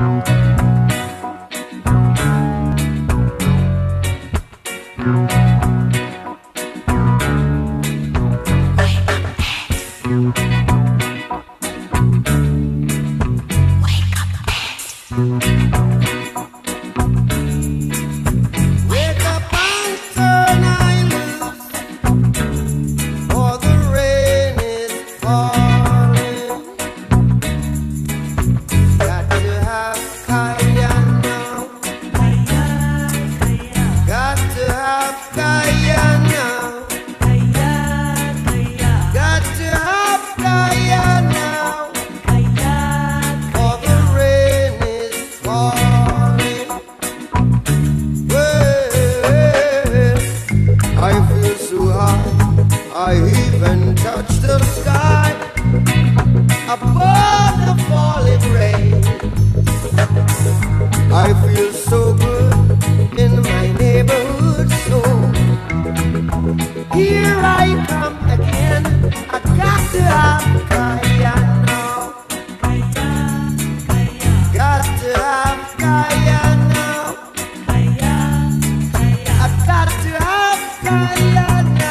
I even touch the sky above the falling rain. I feel so good in my neighborhood, so here I come again. I got to have Kaya now. Got to have Kaya now. I got to have Kaya now.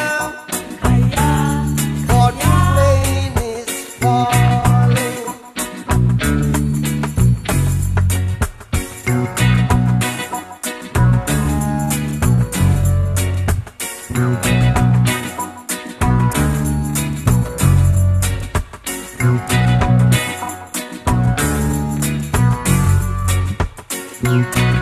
Thank you.